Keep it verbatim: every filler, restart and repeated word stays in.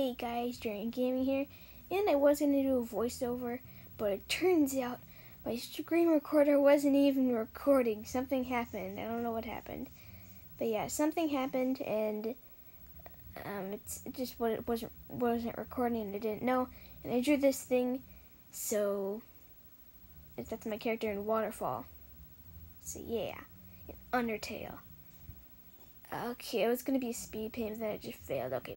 hey guys, Jerry Gaming here, and I was going to do a voiceover, but it turns out my screen recorder wasn't even recording. Something happened. I don't know what happened, but yeah, something happened, and um, it's it just what it wasn't wasn't recording, and I didn't know. And I drew this thing, so that's my character in Waterfall. So yeah, in Undertale. Okay, it was gonna be speed paint, then it just failed. Okay.